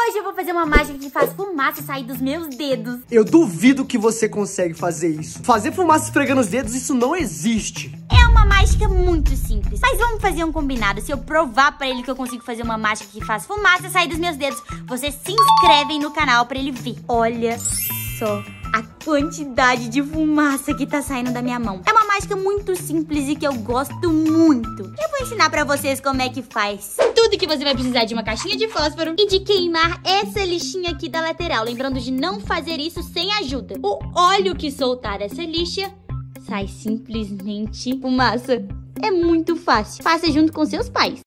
Hoje eu vou fazer uma mágica que faz fumaça sair dos meus dedos. Eu duvido que você consegue fazer isso. Fazer fumaça esfregando os dedos, isso não existe. É uma mágica muito simples. Mas vamos fazer um combinado. Se eu provar pra ele que eu consigo fazer uma mágica que faz fumaça sair dos meus dedos, vocês se inscrevem no canal pra ele ver. Olha só a quantidade de fumaça que tá saindo da minha mão. É uma mágica muito simples e que eu gosto muito. Eu vou ensinar pra vocês como é que faz. Tudo que você vai precisar de uma caixinha de fósforo e de queimar essa lixinha aqui da lateral. Lembrando de não fazer isso sem ajuda. O óleo que soltar essa lixa sai simplesmente fumaça. É muito fácil. Faça junto com seus pais.